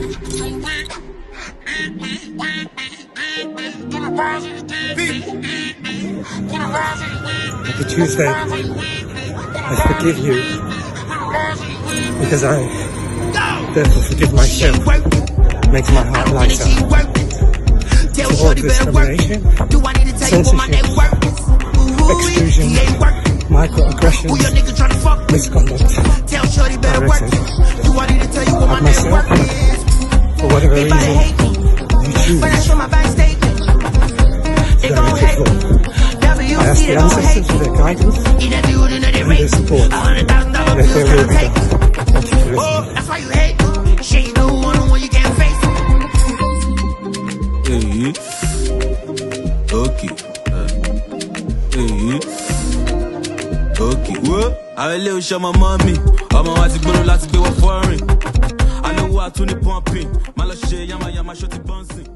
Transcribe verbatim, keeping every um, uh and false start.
Happy Tuesday. I forgive you because I therefore forgive myself. Makes my heart lighter. To all discrimination, censorship, exclusion, microaggressions, misconduct, directed at myself for whatever reason you choose. Very difficult. I ask the ancestors for their guidance and their support. Let their will be done. Thank you for listening. That's why you hate. She ain't no one on one you can't face. Hey, okay. Hey, okay. What? I will show my mommy. I'm a white girl, let's be a foreign. I know what to the pumping. My love, she, yama, yama, shorty bouncing.